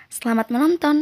Selamat menonton!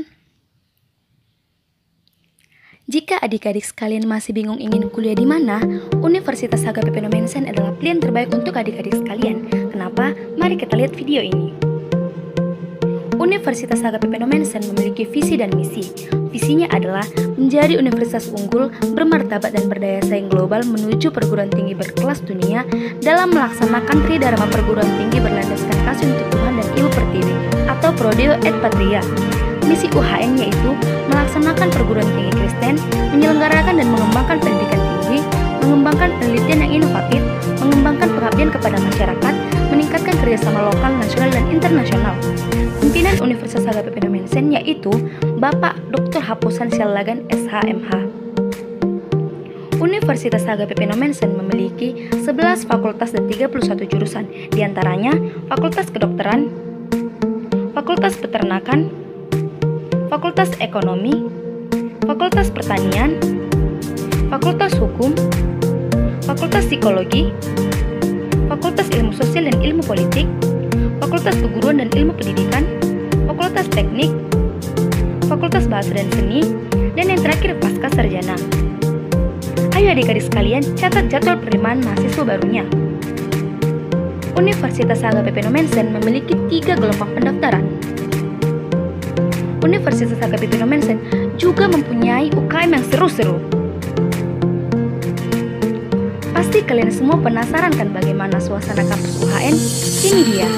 Jika adik-adik sekalian masih bingung ingin kuliah di mana, Universitas HKBP Nomensen adalah pilihan terbaik untuk adik-adik sekalian. Kenapa? Mari kita lihat video ini. Universitas HKBP Nomensen memiliki visi dan misi. Visinya adalah menjadi universitas unggul, bermartabat dan berdaya saing global menuju perguruan tinggi berkelas dunia dalam melaksanakan tridharma perguruan tinggi berlandaskan kasih untuk Tuhan dan Ibu Pertiwi atau Prodeo et Patria. Misi UHN yaitu melaksanakan perguruan tinggi Kristen, menyelenggarakan dan mengembangkan pendidikan tinggi, mengembangkan penelitian yang inovatif, mengembangkan pengabdian kepada masyarakat, meningkatkan kerjasama lokal, nasional, dan internasional. Pimpinan Universitas HKBP Nomensen yaitu Bapak Dr. Hapusan Sialagan SHMH. Universitas HKBP Nomensen memiliki 11 fakultas dan 31 jurusan, diantaranya Fakultas Kedokteran, Fakultas Peternakan, Fakultas Ekonomi, Fakultas Pertanian, Fakultas Hukum, Fakultas Psikologi, Fakultas Ilmu Sosial dan Ilmu Politik, Fakultas Keguruan dan Ilmu Pendidikan, Fakultas Teknik, Fakultas Bahasa dan Seni, dan yang terakhir Pasca Sarjana. Ayo adik-adik sekalian, catat jadwal penerimaan mahasiswa barunya. Universitas HKBP Nomensen memiliki 3 gelombang pendaftaran. Universitas HKBP Nomensen juga mempunyai UKM yang seru-seru. Pasti kalian semua penasaran kan bagaimana suasana kampus UHN? Ini dia.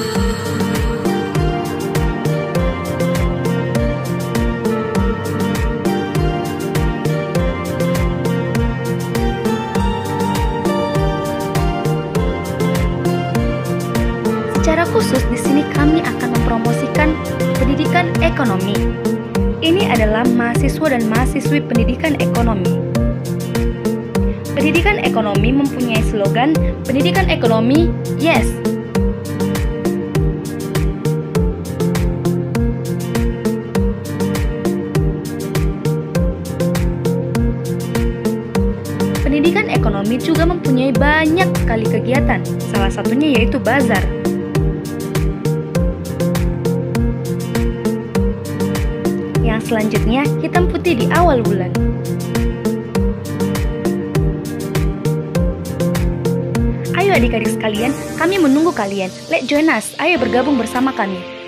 Secara khusus di sini kami akan mempromosikan pendidikan ekonomi. Ini adalah mahasiswa dan mahasiswi pendidikan ekonomi. Pendidikan ekonomi mempunyai slogan pendidikan ekonomi, yes. Pendidikan ekonomi juga mempunyai banyak sekali kegiatan, salah satunya yaitu bazar. Yang selanjutnya hitam putih di awal bulan. Ayo adik-adik sekalian, kami menunggu kalian. Let's join us, ayo bergabung bersama kami.